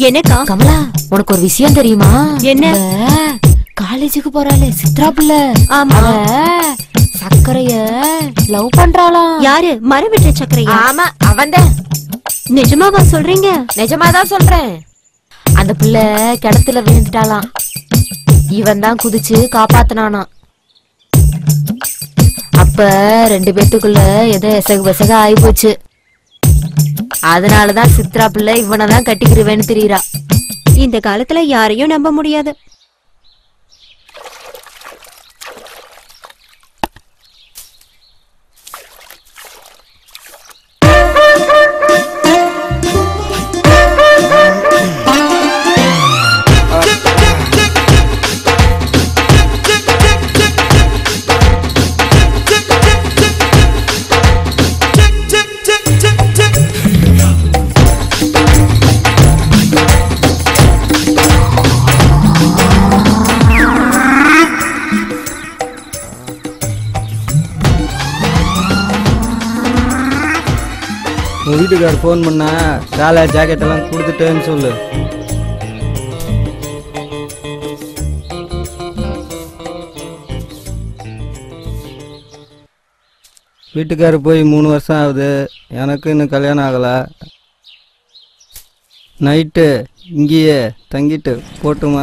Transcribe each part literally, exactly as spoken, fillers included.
என்னக்கா? கமலா, உனக்கு ஒரு விஷயம் தெரியுமா? என்ன? காலேஜுக்கு போறாளே சித்ரா புள்ள. ஆமா. சக்கரைய லவ் பண்றாளாம். யாரு? மரம் விட்ட சக்கரையா? ஆமா, அவன்தான். நிஜமாவா சொல்றீங்க? நிஜமாதான் சொல்றேன். அந்த புள்ள கிணத்துல விழுந்துட்டாளாம். இவன் தான் குதிச்சு காப்பாத்தினானா. அப்ப ரெண்டு பேத்துக்குள்ள ஏதோ எசகு பெசக ஆயி போச்சு. அதனாலதான் சித்ரா பிள்ளை இவனதான் கட்டிக்கிருவேன்னு தெரியுறா. இந்த காலத்துல யாரையும் நம்ப முடியாது. உன் வீட்டுக்கார் ஃபோன் பண்ணா சேலை ஜாக்கெட் எல்லாம் கொடுத்துட்டேன்னு சொல்லு. வீட்டுக்காரு போய் மூணு வருஷம் ஆகுது, எனக்கு இன்னும் கல்யாணம் ஆகலை. நைட்டு இங்கேயே தங்கிட்டு போட்டுமா?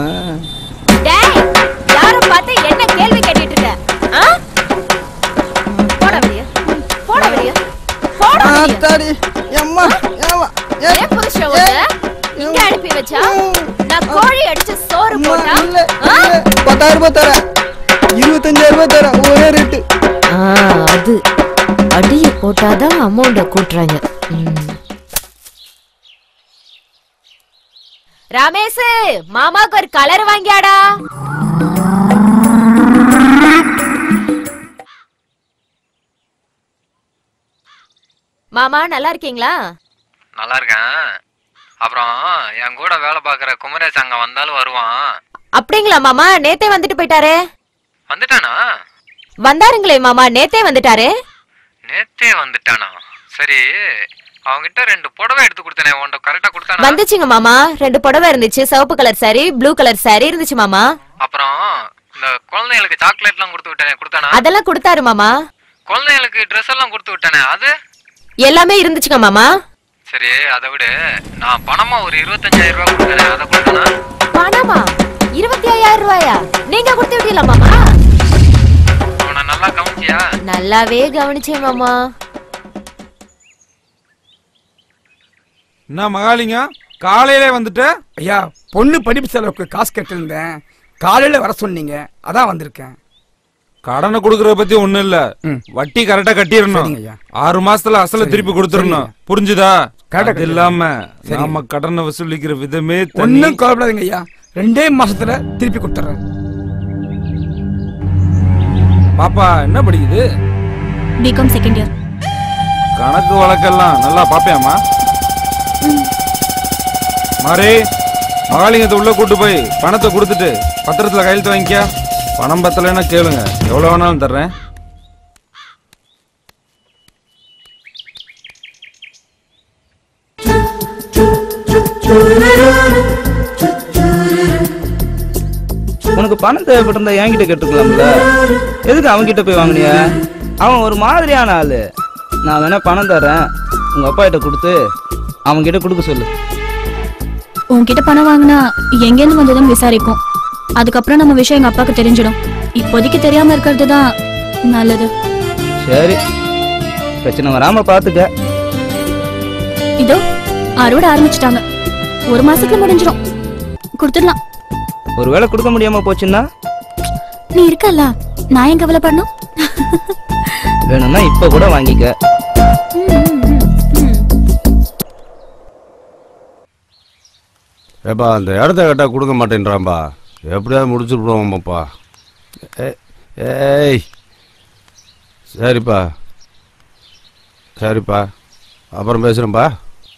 யாரும் பார்த்து என்ன கேள்வி கேட்டுட்டு இருக்க? போட வெளிய, போட வெளிய, போட வெளிய. அம்மா, ஏமா, ஏன் புருஷன் உன்னை இங்க அனுப்பி வச்சா? நான் கோழி அடிச்சு சோறு போட்டா பத்தாயிரம் ரூபாய் தர, இருபத்தஞ்சாயிரம் ரூபாய் தர, ஒரே ரேட்டு. அது அடிய போட்டாதான் அமௌண்ட கூட்டுறாங்க. ரமேஷ், மாமாக்கு ஒரு கலர் வாங்கியாடா. மாமா நல்லா இருக்கீங்களா? நல்லா இருக்கேன். அப்புறம் என் கூட வேலை பாக்குற குமரேஷ் அங்க வந்தாலும் வருவான். அப்படிங்களா மாமா? நேத்தே வந்துட்டு போயிட்டாரு. வந்துட்டானா? வந்தாருங்களே மாமா, நேத்தே வந்துட்டாரு. நேத்தே வந்துட்டானா? சரி, அவங்கிட்ட ரெண்டு புடவை எடுத்து கொடுத்தனே, உன்கிட்ட கரெக்டா கொடுத்தானா? வந்துச்சுங்க மாமா. ரெண்டு புடவை இருந்துச்சு, சிவப்பு colour sari, blue colour sari இருந்துச்சு மாமா. அப்புறம் இந்த குழந்தைகளுக்கு சாக்லேட் எல்லாம் கொடுத்து விட்டானே, கொடுத்தானா? அதெல்லாம் கொடுத்தாரு மாமா. குழந்தைகளுக்கு ட்ரெஸ் எல்லாம் கொடுத்து விட்டானே, அது எல்லாமே இருந்துச்சுங்க மாமா. சரி, அதை விட நான் பணமா ஒரு இருபத்தஞ்சாயிரம் ரூபாய் கொடுத்தேன், அதை கொடுத்தானா? பணமா? இருபத்தி ஐயாயிரம் ரூபாயா? நீங்க கொடுத்து விட்டீங்களா மாமா? அவனை நல்லா கவனிச்சியா? நல்லாவே கவனிச்சேன் மாமா. என்ன மகாலிங்கம், காலையிலே வந்துட்டு? ஐயா, பொண்ணு படிப்பு செலவுக்கு காசு கட்டிருந்தேன், காலையில வர சொன்னீங்க, அதான் வந்திருக்கேன். கடனை கொடுக்கறத பத்தி ஒண்ணும் இல்ல, வட்டி கரெக்டா கட்டிடணும். ஆறு மாசத்துல அசல திருப்பி கொடுத்துடணும், புரிஞ்சுதா? அது இல்லாம நாம கடனை வசூலிக்கிற விதமே ஒன்னும் கவலைப்படாதீங்க ஐயா, ரெண்டே மாசத்துல திருப்பி கொடுத்துறேன். பாப்பா என்ன படிக்குது? BCom second year. கணக்கு வழக்கெல்லாம் நல்லா பாப்பியாமா? மாறி, மகாலிங்கத்தை உள்ள கூட்டு போய் பணத்தை கொடுத்துட்டு பத்திரத்துல கையெழுத்து வாங்கிக்க. பணம் பத்தலைன்னா கேளுங்க, எவ்வளவு வேணாலும் தர்றேன். உனக்கு பணம் தேவைப்பட்டிருந்தா என்கிட்ட கேட்டுக்கலாம்ல, எதுக்கு அவன்கிட்ட போய் வாங்கினிய? அவன் ஒரு மாதிரியான ஆளு. நான் வேணா பணம் தரேன், உங்க அப்பா கிட்ட கொடுத்து அவன்கிட்ட கொடுக்க சொல்லு. உன்கிட்ட பணம் வாங்கினா எங்கேருந்து வந்ததுன்னு விசாரிப்போம். அதுக்கப்புறம் நம்ம விஷயம் எங்க அப்பாவுக்கு தெரிஞ்சிடும். இப்போதைக்கு தெரியாம இருக்கிறது தான் நல்லது. சரி, பிரச்சனை வராம பாத்துக்க. இதோ அறுவடை ஆரம்பிச்சிட்டாங்க, ஒரு மாசத்துல முடிஞ்சிடும், கொடுத்துடலாம். ஒருவேளை கொடுக்க முடியாம போச்சுன்னா? நீ இருக்கல்ல, நான் ஏன் கவலைப்படணும்? வேணும்னா இப்ப கூட வாங்கிக்க. ஏப்பா, அந்த இடத்த கேட்டா கொடுக்க மாட்டேன்றான்பா, எப்படியாவது முடிச்சுடுவோம்ப்பா. ஏய், சரிப்பா சரிப்பா, அப்புறம் பேசுறேன்பா.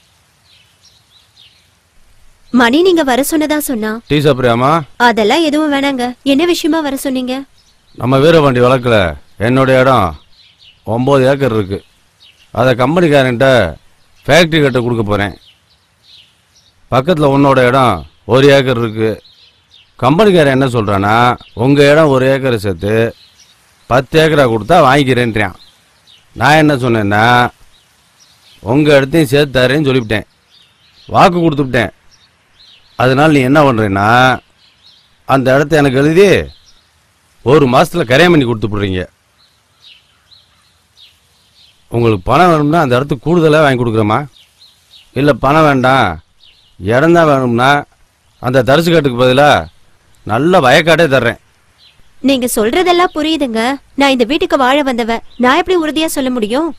மணி நீங்க வர சொன்னதா சொன்னா. டீ சாப்பிடுறியாமா? அதெல்லாம் எதுவும் வேணாங்க. என்ன விஷயமா வர சொன்னீங்க? நம்ம வீரபாண்டி வழக்கில் என்னுடைய இடம் ஒம்பது ஏக்கர் இருக்கு, அதை கம்பெனிக்காரன்ட்ட ஃபேக்ட்ரி கட்ட கொடுக்க போகிறேன். பக்கத்தில் உன்னோட இடம் ஒரு ஏக்கர் இருக்கு. கம்பெனிக்காரன் என்ன சொல்கிறான்னா உங்கள் இடம் ஒரு ஏக்கரை சேர்த்து பத்து ஏக்கரா கொடுத்தா வாங்கிக்கிறேன்றான். நான் என்ன சொன்னேன்னா உங்கள் இடத்தையும் சேர்த்து தரேன்னு சொல்லிவிட்டேன், வாக்கு கொடுத்துவிட்டேன். அதனால் நீ என்ன பண்ணுறேன்னா அந்த இடத்த எனக்கு எழுதி ஒரு மாதத்தில் கரையம் பண்ணி கொடுத்து விட்றீங்க. உங்களுக்கு பணம் வேணும்னா அந்த இடத்துக்கு கூடுதலாக வாங்கி கொடுக்குறேம்மா. இல்லை பணம் வேண்டாம், இடம்தான் வேணும்னா அந்த தரிசு காட்டுக்கு பதிலாக நல்ல வயக்காட்டே தர்றேன். நீங்க சொல்றதெல்லாம் புரியுதுங்க. நான் இந்த வீட்டுக்கு வாழ வந்தவ, நான் எப்படி உறுதியா சொல்ல முடியும்?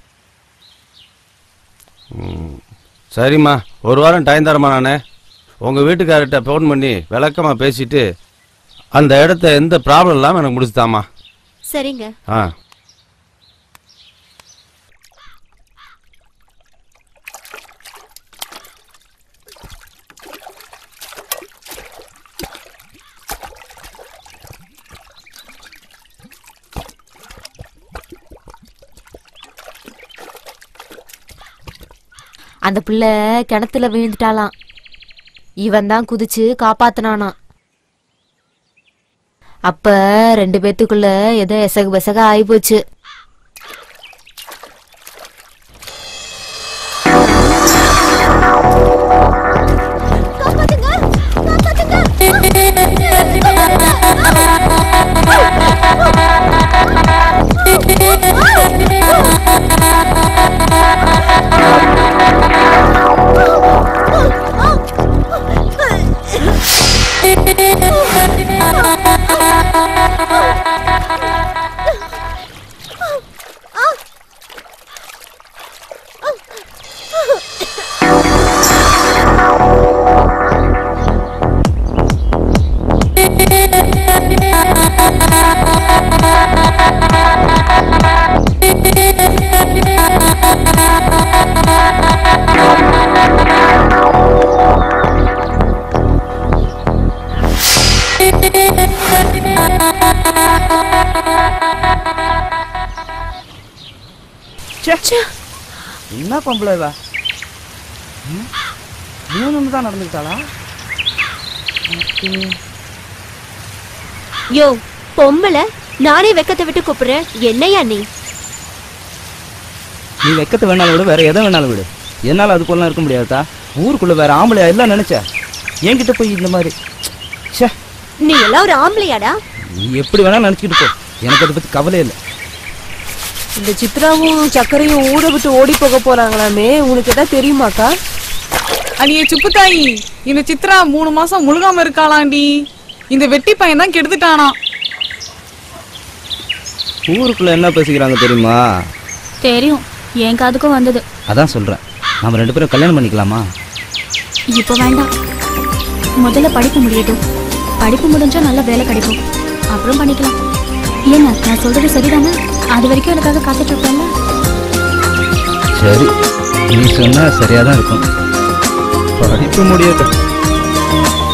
சரிம்மா, ஒரு வாரம் டைம் தரமா? நானே உங்கள் வீட்டுக்கார்கிட்ட ஃபோன் பண்ணி விளக்கமாக பேசிட்டு அந்த இடத்த எந்த ப்ராப்ளம் இல்லாமல் எனக்கு முடிச்சுதாம்மா. சரிங்க. ஆ அந்த பிள்ளை கிணத்துல விழுந்துட்டாலாம். இவன் தான் குதிச்சு காப்பாத்தினானா. அப்ப ரெண்டு பேத்துக்குள்ள ஏதோ எசகு பெசக ஆயிப்போச்சு. என்ன பொம்பளை இவ? மூணு தான் நடந்துக்கிட்டாளா? யோ பொம்பளை, நானே வெக்கத்தை விட்டு கூப்பிடுறேன், என்னையா நீ? நீ வெக்கத்தை வேணாலும் விடு, வேற எதை வேணாலும் விடு, என்னால் அதுக்குள்ள இருக்க முடியாதா? ஊருக்குள்ள வேற ஆம்பளையா எல்லாம் நினைச்ச, என்கிட்ட போய் இந்த மாதிரி. நீ எல்லாம் ஒரு ஆம்பளையாடா? நீ எப்படி வேணாலும் நினைச்சுக்கிட்டு போ, எனக்கு அதை பத்தி கவலை இல்லை. இந்த சித்ராவும் சக்கரையும் ஊரை விட்டு ஓடி போக போறாங்களாமே, உனக்கு எதாவது தெரியுமாக்கா? அடியே சுப்புத்தாயி, இந்த சித்ரா மூணு மாசம் முழுகாம இருக்காளாண்டி. இந்த வெட்டி பையன் தான் கெடுத்துட்டானா. ஊருக்குள்ள என்ன பேசிக்கிறாங்க தெரியுமா? தெரியும், என் காதுக்கும் வந்தது. அதான் சொல்றேன், நாம ரெண்டு பேரும் கல்யாணம் பண்ணிக்கலாமா? இப்போ வேண்டாம், முதல்ல படிப்பு முடியட்டும். படிப்பு முடிஞ்சா நல்ல வேலை கிடைக்கும், அப்புறம் பண்ணிக்கலாம். ஏன்னா நான் சொல்றது சரிதானே? அது வரைக்கும் எனக்காக காத்துட்டு இருப்பேன்ல. சரி, நீ சொன்னா சரியாதான் இருக்கும். படிப்பு முடியட்டும்.